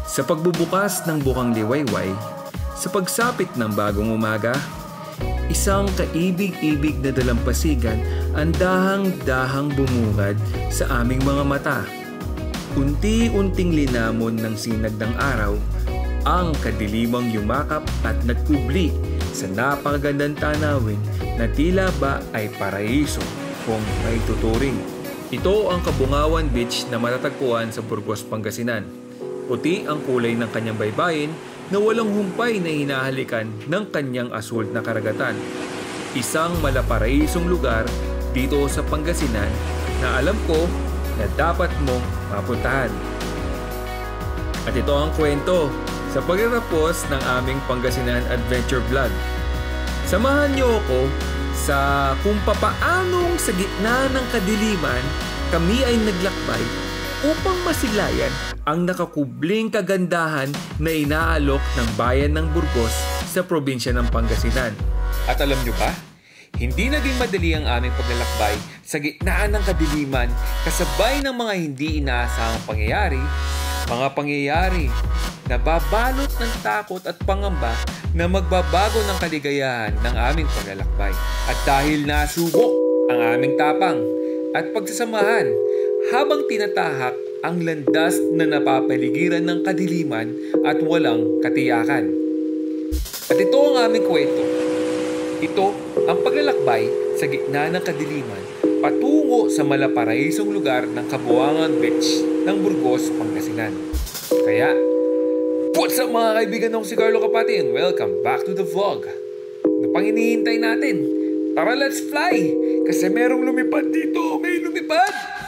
Sa pagbubukas ng bukang liwayway, sa pagsapit ng bagong umaga, isang kaibig-ibig na dalampasigan ang dahang-dahang bumungad sa aming mga mata. Unti-unting linamon ng sinag ng araw, ang kadilimang yumakap at nagkubli sa napakagandang tanawin na tila ba ay paraiso kung may tuturing. Ito ang Kabungawan Beach na matatagpuan sa Burgos, Pangasinan. Puti ang kulay ng kanyang baybayin na walang humpay na hinahalikan ng kanyang asul na karagatan. Isang malaparaisong lugar dito sa Pangasinan na alam ko na dapat mong mapuntahan. At ito ang kwento sa pagtatapos ng aming Pangasinan Adventure Vlog. Samahan niyo ako sa kung papaanong sa gitna ng kadiliman kami ay naglakbay upang masilayan ang nakakubling kagandahan na inaalok ng bayan ng Burgos sa probinsya ng Pangasinan. At alam nyo ba, hindi naging madali ang aming paglalakbay sa gitna ng kadiliman kasabay ng mga hindi inaasahang pangyayari na babalot ng takot at pangamba na magbabago ng kaligayahan ng aming paglalakbay. At dahil nasubok ang aming tapang at pagsasamahan habang tinatahak ang landas na napapaligiran ng kadiliman at walang katiyakan. At ito ang aming kwento. Ito ang paglalakbay sa gitna ng kadiliman patungo sa malaparaisong lugar ng Kabungawan Beach ng Burgos, Pangasinan. Kaya, what's up mga kaibigan, ako si Carlo Kapati and welcome back to the vlog. Na pang hinihintay natin? Tara, let's fly! Kasi merong lumipad dito! May lumipad!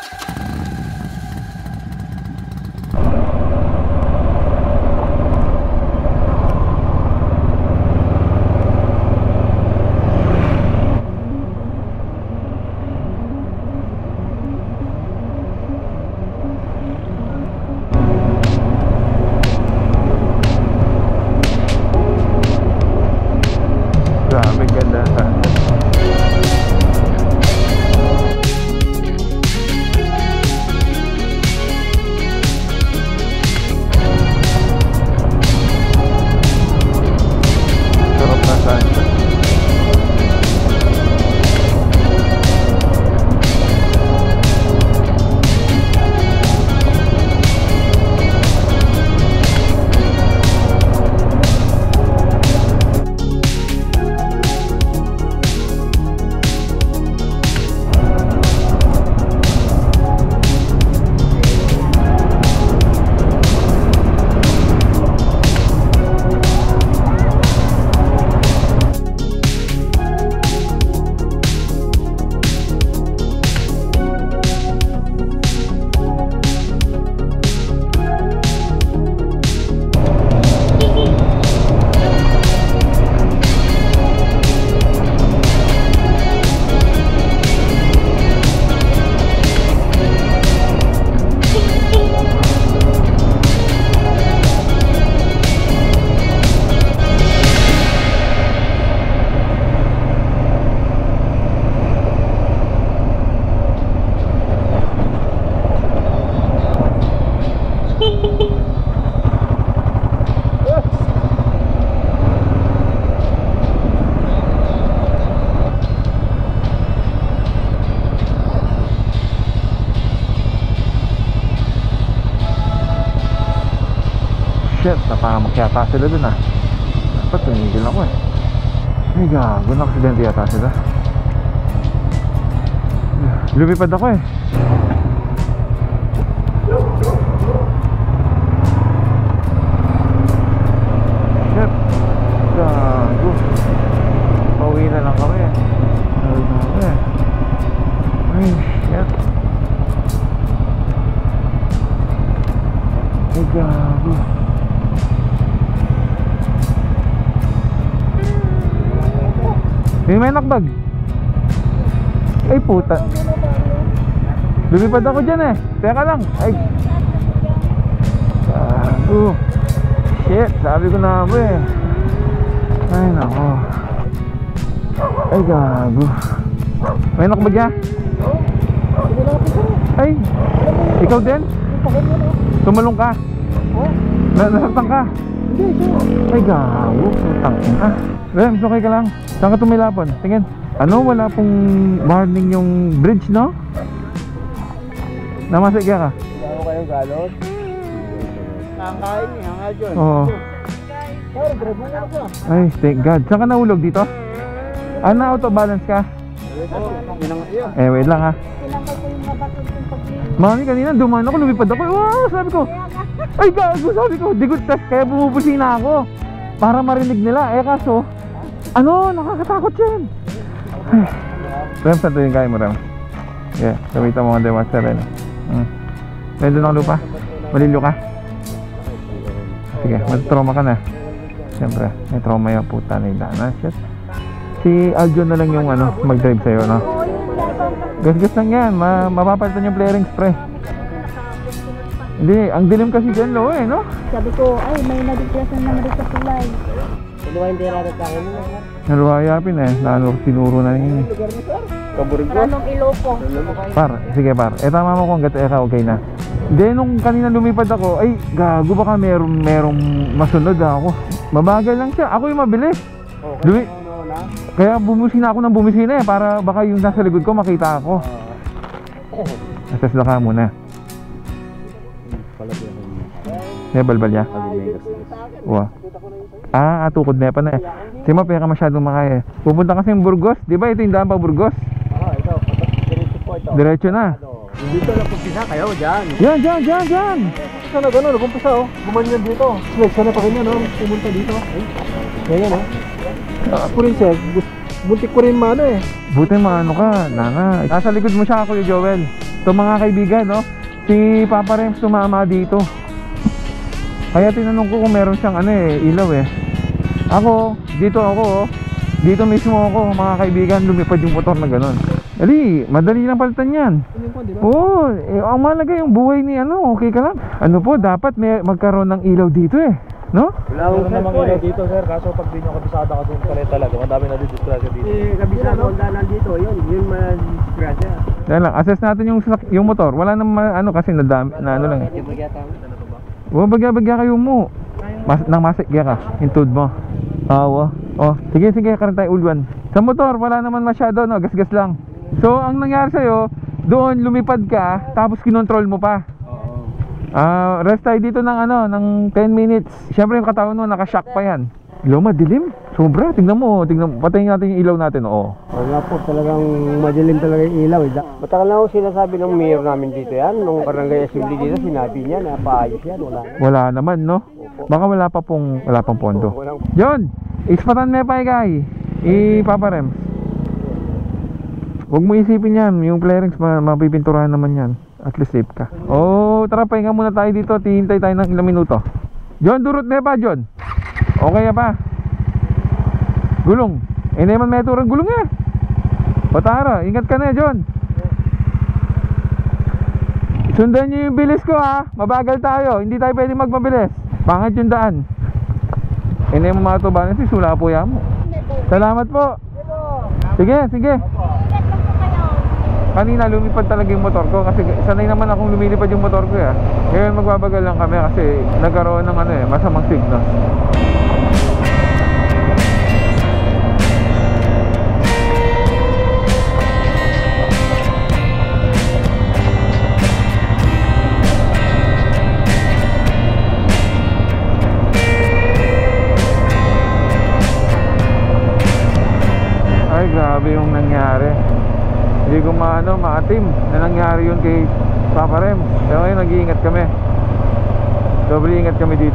Grabe ganda sa sarap na sunset. Shit, napamakyata sila dun ah. Dapat tumigil ako eh. Ay gago, nakaksidente yata sila. Lumipad ako eh. Shit, gago. Pauwi na lang kami eh. Ay shit. Ay gago. May nakbag. Ay puta. Lumipad ako dyan eh. Teka lang. Ay gago. Shit, sabi ko na ako eh. Ay nako. Ay gago. May nakbag ya? Ay, ikaw din? Tumalong ka? Nasaktan ka? Hindi. Ay, gago. Nasaktan ka. Rems, okay ka lang? Saan ka tumilapon? Tingin. Ano, wala pong warning yung bridge, no? Namasigya ka? Wala ko kayong galon? Nakakain niya, hangal dyan. Oo. Sorry, drive mo ako. Ay, thank God. Saan ka nahulog dito? Na auto-balance ka? Wait lang ha. Tinanggal ko yung mabakod yung pag-ibig. Mami, kanina dumaan ako, lumipad ako. Wow, sabi ko. Ay, gago, sabi ko. Digot test, kaya bumubusina ako. Para marinig nila. Kaso, nakakatakot yan. Ay. Rem, saan ito yung kaya mo, Rem? Yeah, gamitan mo ang demonster rin. Medyo ng lupa? Malilyo ka? Sige, mag-trauma ka na. Siyempre, may trauma yung puta na ilana. Shit. Si Aljon na lang yung mag-drive sa'yo, no? Gas-gas lang yan, mapapalitan yung flaring spray. Hindi, ang dilim kasi dyan, lo no? Sabi ko, ay may nadiglas na naman sa tulay. Ano hindi natin sa akin? Naluhayapin tinuro na yun. Ranong Iloco. Par, sige par. Tama mo kung hanggat okay na. Then nung kanina lumipad ako, ay gago baka merong masunod ako. Mabagal lang siya, ako yung mabilis. Kaya bumusina ako ng bumusina para baka yung nasa likod ko makita ako. Assess na ka muna. Balbal niya? Wow. Tukod na pa na eh. Sige mo, pera masyadong makaya. Pupunta kasi yung Burgos, di ba ito yung daan pa Burgos? Ito, diretso po ito. Diretso na. Dito lang pumpisa kayo, dyan. Yan. Sana gano'n, nagumpisa gumanyan dito. Flex na pa kanya, pumunta dito. Ganyan ako rin siya, buntik ko rin Buti maano ka, nana. Nasa likod mo siya, Kuya Joel. Ito mga kaibigan, no? Si Papa Rems tumama dito. Kaya tinanong ko kung meron siyang ilaw Ako, dito mismo ako, mga kaibigan, lumipad yung motor na gano'n. Madali lang palitan yan. Oo, ang mahalaga yung buhay ni okay ka lang. Dapat magkaroon ng ilaw dito no? Wala akong namang ilaw dito, sir. Kaso pag di nyo kabisada kasi yung pala talaga, madami na disgrasya dito. Kabisada ko daan dito, yun disgrasya. Dahil lang, assess natin yung motor. Wala naman kasi nadami, lang bagya kayo mo. Nang masikya ka, intud mo. Sige, karan tayo ulwan. Sa motor, wala naman masyado, no? Gas-gas lang. So, ang nangyari sa'yo, doon lumipad ka, tapos kinontrol mo pa. Rest tayo dito ng 10 minutes. Siyempre yung katawan mo, nakashock pa yan. Madilim. Sobra, tingnan mo. Patayin natin yung ilaw natin, Wala po, talagang madilim talaga yung ilaw. Matagal na ako sinasabi ng mayor namin dito yan. Nung barangay assembly dito, sinabi niya na paayos yan. Wala naman, no? Baka wala pang pondo. John, ispatan me pa ikay. Papa Rems. Huwag mo isipin yan. Yung flarings, mapipinturahan naman yan. At least safe ka. Tara, pahinga muna tayo dito. Tihintay tayo ng ilang minuto. John, durot me pa, John. Okay pa. Gulong. Hindi man may turang gulong Patara, ingat ka na, John. Sundan nyo yung bilis ko, mabagal tayo. Hindi tayo pwede magmabilis. Pangit yung daan. Hindi mo matubanan si sula po yan mo. Salamat po. Sige. Kanina lumipad talaga yung motor ko kasi sanay naman akong lumilipad yung motor ko Ngayon magbabagal lang kami kasi nagkaroon ng masamang signal. Ay, grabe yung nangyari. Hindi ko maatim na nangyari yun kay Papa Rem. Kaya ngayon nag-iingat kami. Dobre ingat kami dito.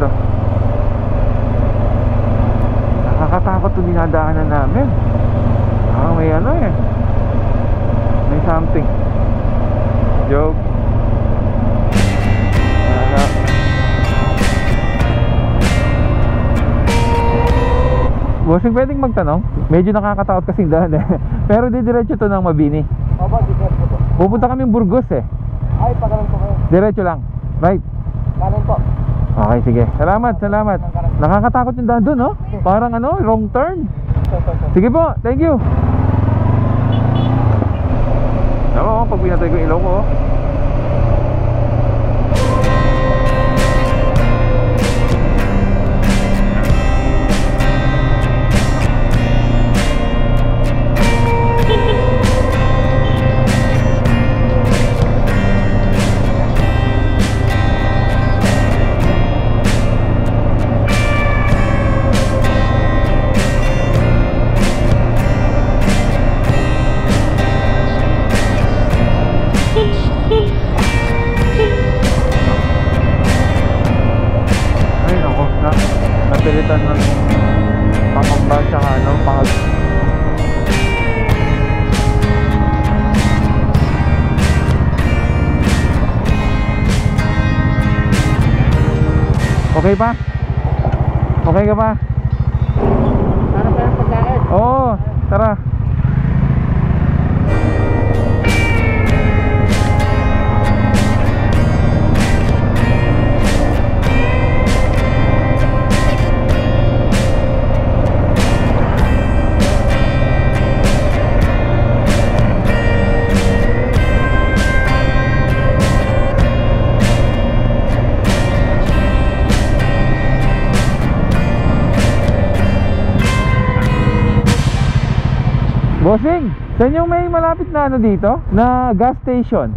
Nakakatakot itong dinadaanan namin. May may something. Joke. Bossing, pwedeng magtanong? Medyo nakakatakot kasing daan Pero diretso to ng Mabini. Opo, diretso po. Pupunta kaming Burgos Ay, pagkaroon po kayo. Diretso lang. Right. Kanan po. Okay, sige. Salamat. Nakakatakot yung daan doon, no? Parang wrong turn. Sige po, thank you. Pag pinatay ko ilaw ko Okay pa? Okay ka pa? Para pa yung pagkain. Oo, tara. Bossing, saan yung may malapit na ano dito? Na gas station?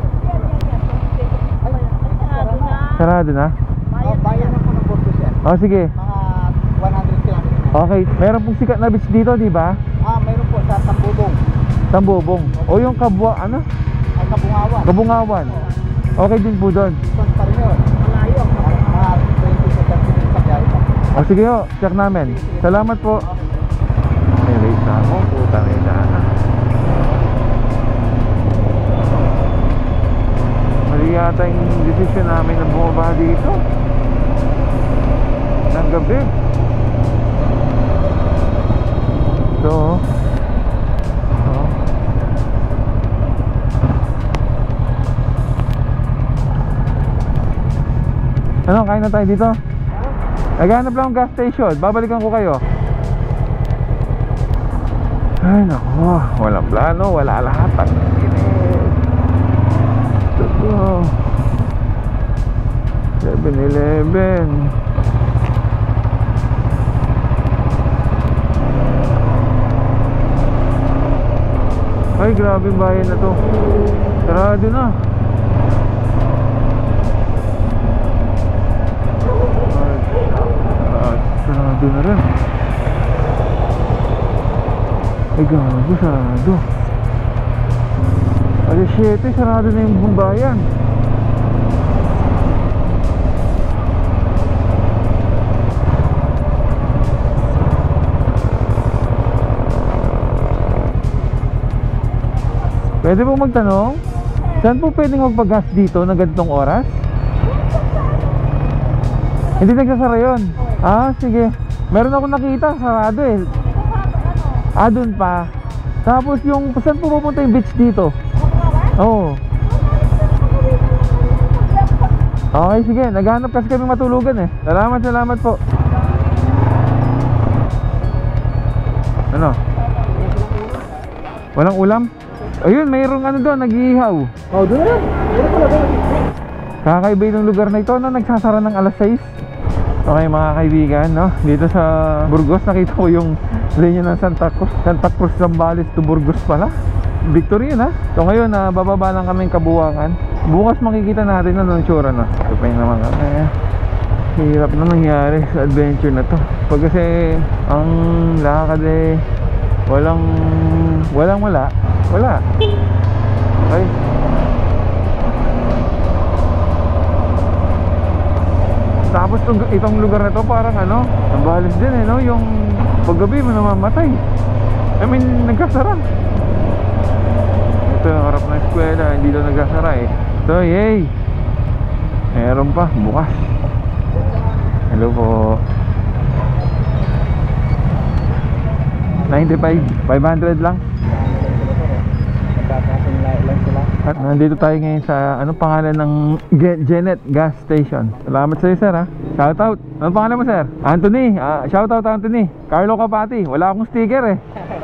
Sarado na? Bayan ako ng Burgos yan. O sige. Mga 100 kilometers. Okay, meron pong sikat na beach dito, di ba? Mayroon po sa Tambubong. Tambubong. O yung ano? Ay, Kabungawan. Kabungawan. Okay din po doon. Ipon pa rin yun. Malayo. Mga 20 to 30 minutes sa biyahe pa. O sige ho, check namin. Salamat po. May late na ako, puta may daan. Mali yata yung decision namin na bumaba dito ng gabi. So ano, kain na tayo dito? Naghanap lang ang gas station. Babalikan ko kayo. Ay naku, walang plano, wala lahat. Ang init. Ito 7-Eleven. Ay grabe yung bayan na to. Sarado na. Sarado na rin. Ay gago, sarado. Alas 7, sarado na yung buong bayan. Pwede po magtanong, saan po pwedeng magpagas dito na ganitong oras? Hindi nagsasara yun. Ah, sige. Meron ako nakita, sarado eh. Ah, dun pa. Tapos yung, saan po pupunta yung beach dito? Oo. Okay, sige. Naghanap kasi kami matulugan eh. Salamat po. Ano? Walang ulam? Ayun, mayroong ano doon, nag-iihaw. Oh, doon na. Meron pala doon. Kakaiba yung lugar na ito na nagsasara ng alas 6. Okay mga kaibigan, no? Dito sa Burgos nakita ko yung linya ng Santa Cruz Zambales to Burgos pala. Victory yun ha. So ngayon bababa lang kaming Kabuangan. Bukas makikita natin ano ang tsura na. Ito pa yung naman kami. Hirap na nangyari sa adventure na to. Pag kasi ang lakad eh wala. Okay. Tapos itong lugar na to parang ano, Zambales din eh, no? Yung paggabi mo namamatay. I mean, nagkasara. Ito yung harap ng eskwela, hindi daw nagkasara eh. So, yay! Meron pa, bukas. Hello po. 95, 500 lang. At nandito tayo ngayon sa ano pangalan ng Genet Gas Station. Salamat sa iyo sir ha. Shout out. Ano pangalan mo sir? Anthony. Shout out Anthony. Carlo Capati. Wala akong sticker eh.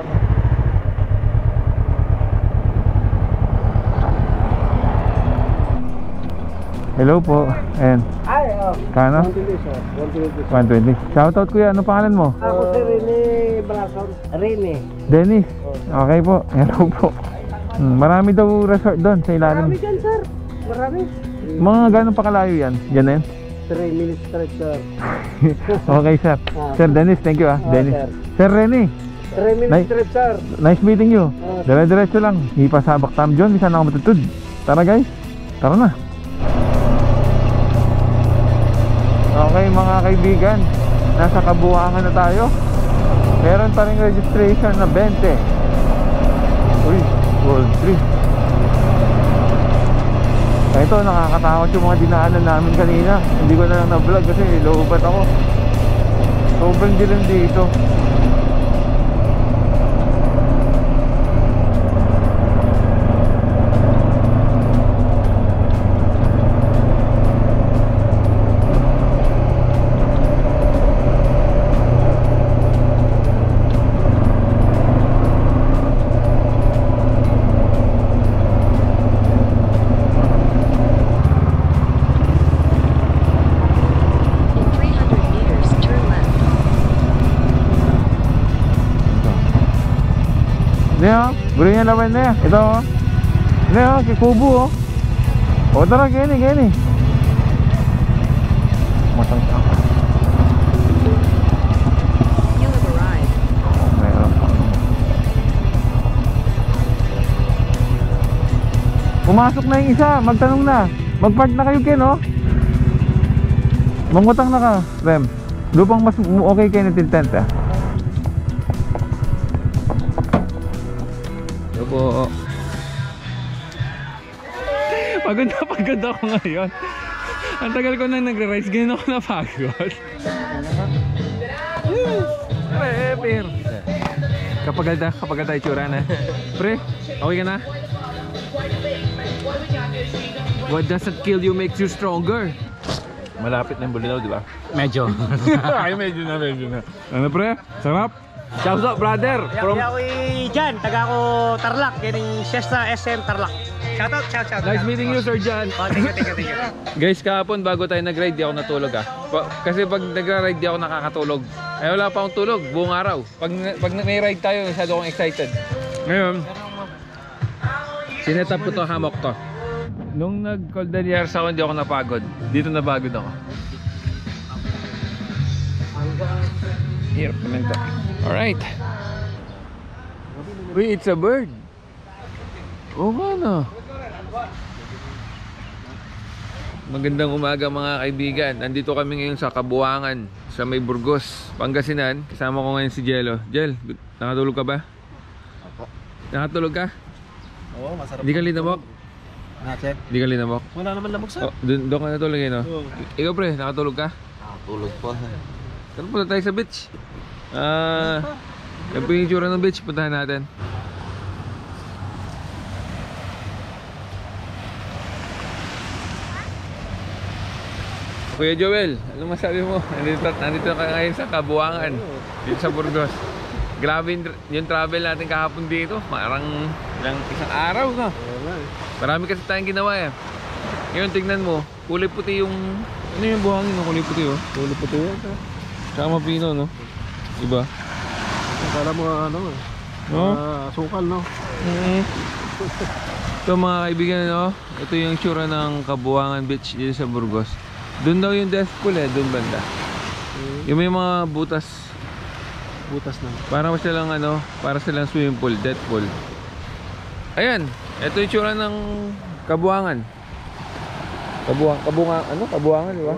Hello po. Ayan. Ay, Kano? 120. Shout out kuya. Ano pangalan mo? Ako si Rene Brason. Rene. Dennis. Okay po. Hello po. Marami daw resort doon sa ilalim. Marami dyan, sir. Marami. Mga gano'ng pakalayo yan? Yan yan? 3 minutes straight, sir. Okay sir. Sir Dennis, thank you Dennis. Sir Rene. 3 minutes straight, sir. Nice meeting you. Dire-diretso lang. Ipasabak Tam John. Isa na ako matutod. Tara guys. Tara na. Okay mga kaibigan. Nasa Kabuangan na tayo. Meron pa rin registration na 20. Uy. World 3. Ito, nakakatakot yung mga dinaanan namin kanina. Hindi ko na lang na-vlog kasi loobat ako. Sobrang dilim dito. Hindi bro niya naman na ito hindi kikubo o tara gini matang You have arrived. pumasok na yung isa, magtanong na magpark na kayo Ken mangutang na ka Rem, lupang mas okay kayo ng tent po. Pagod ako ngayon. Ang tagal ko nang nagre-rides, ganyan ako napagod. Per. Kapag tayo tsura na. Pre, okay ka na? What doesn't kill you makes you stronger. Malapit na yung Bulinaw, di ba? Medyo. Ay, medyo na. Ano pre? Sarap? Shout out brother! From... ako dyan, taga ko Tarlac, yan yung Siesta SM Tarlac. Shout out. Nice meeting you Sir John. Thank you. Guys, kahapon bago tayo nag-ride, di ako natulog kasi pag nag-ride di ako nakakatulog. Ay wala pa akong tulog, buong araw. Pag may-ride tayo, masyado akong excited. Ngayon, sinetap ko to, hammock to. Nung nag-Cordilleras ako, hindi ako napagod. Dito napagod ako. Hirap naman to. Alright. Uy, it's a bird. Oo nga na. Magandang umaga mga kaibigan. Nandito kami ngayon sa Kabuangan, sa May Burgos, Pangasinan. Kasama ko ngayon si Jello. Jel, nakatulog ka ba? Nakatulog ka? Oo, masarap. Hindi ka linamok? Check. Hindi ka linamok? Wala naman lamok sa. Doon ka natulog eh, no? Ikaw pre, nakatulog ka? Nakatulog po. Tara punta tayo sa beach. Yan po yung itsura ng beach, puntahan natin. Kuya Joel, ano masabi mo? Nandito ka ngayon sa Kabuangan, dito sa Burgos. Grabe yung travel natin kahapon dito. Parang isang araw na. Marami kasi tayong ginawa eh. Ngayon tignan mo, kulay puti yung... Ano yung buhangin no? Kulay puti oh. Tulog po tayo. Tsaka mapino no? Diba? Akala mo ano No? sukal no? Ito mga kaibigan no? Ito yung itsura ng Kabuangan Beach dito sa Burgos. Doon daw yung death pool eh, doon banda. Yung may mga butas na. para silang ano, para silang swimming pool, death pool. Ayan, ito yung itsura ng Kabuangan. Kabuangan, di ba?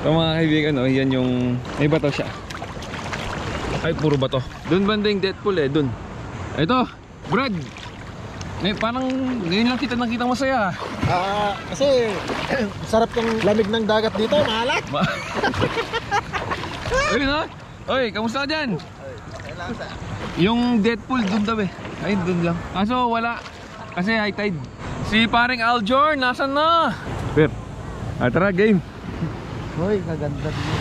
So mga kaibigan, no, yan yung may bato siya. Ay, puro bato. Doon banda yung Deadpool eh, doon. Ito, Brad. Parang ngayon lang kita nakita masaya. Kasi sarap ng lamig ng dagat dito, mahalat. Ayun na. Oy, kamusta ka dyan? Yung Deadpool doon daw eh. Ay, doon lang. Kaso wala. Kasi high tide. Si paring Aljor, nasan na? Per, tara, game. Hoy, kaganda din.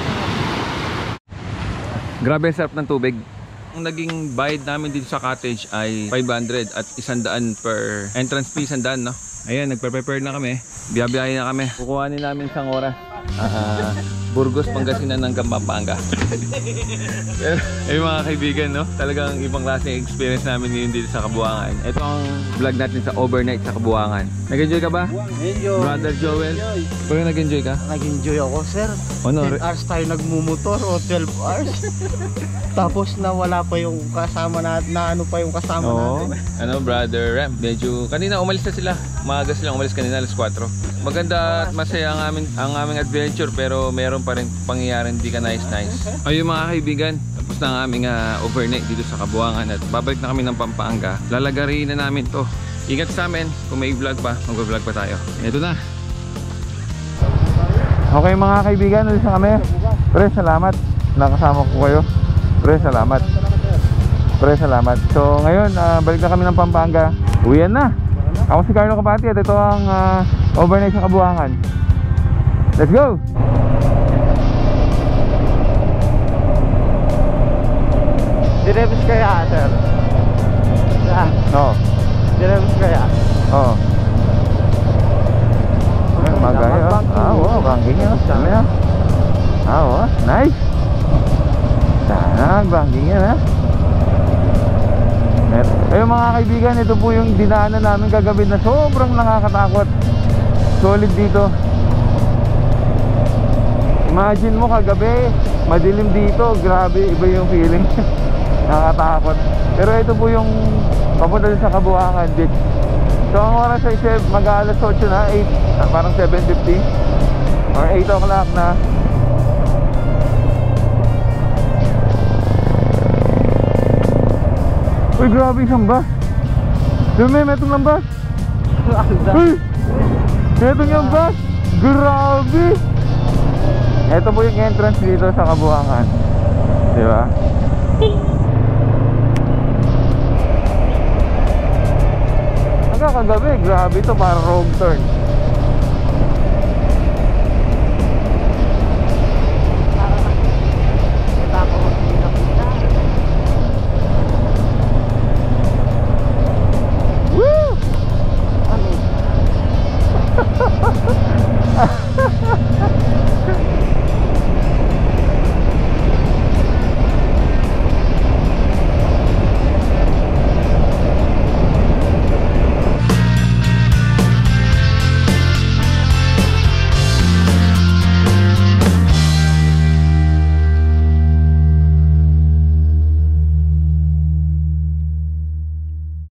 Grabe sarap ng tubig. Ang naging bayad namin dito sa cottage ay 500 at 100 per entrance fee, 100, no? Ayan, nagpe-prepare na kami. Biyabiyahin na kami. Kukuhanin namin isang oras. Burgos, Pangasinan ng Pampanga. Pero, mga kaibigan, no? Talagang ibang klase experience namin ngayon dito sa Kabuangan. Ito ang vlog natin sa overnight sa Kabuangan. Nag-enjoy ka ba? Enjoy. Brother Joel? Pero nag-enjoy ka? Nag-enjoy ako, sir. Ano? 10 hours tayo nagmumotor o 12 hours. Tapos na wala pa yung kasama natin, na ano pa yung kasama natin. Ano, Brother Ram? Medyo, kanina umalis na sila. Maaga silang umalis kanina, alas 4. Maganda at masaya ang aming adventure, pero meron pa rin pangyayaring hindi ka nice. Ayun mga kaibigan, tapos na ang aming overnight dito sa Kabuangan at babalik na kami ng Pampanga. Lalagarin na namin to. Ingat sa amin, kung may vlog pa, mag-vlog pa tayo. Ito na. Okay mga kaibigan, ulit na kami. Pre, salamat. Nakasama ko kayo. Pre, salamat. Pre, salamat. So ngayon, balik na kami ng Pampanga. Uwian na. Ako si Carlo Kapati at ito ang overnight sa Kabuangan. Let's go! Direbus kaya, sir? Oo. Direbus kaya? Oo. Magayo. Wow, banking yun. Sama yan. Wow, nice. Sana, banking yan ha. Ayun mga kaibigan, ito po yung dinaanan namin kagabi na sobrang nakakatakot. Solid dito. Imagine mo kagabi, madilim dito, grabe, iba yung feeling. Nakakatakot. Pero ito po yung papunta sa Kabuangan Beach. So ang oras ay mag-alas 8 na, 8, parang 7:50 or 8 o'clock na. Uy, grabe isang bus. Dumi, metong ng bus. Uy, metong yung bus. Grabe. Ito po yung entrance dito sa Kabuangan. Diba? Kagabi, grabe ito, para wrong turn.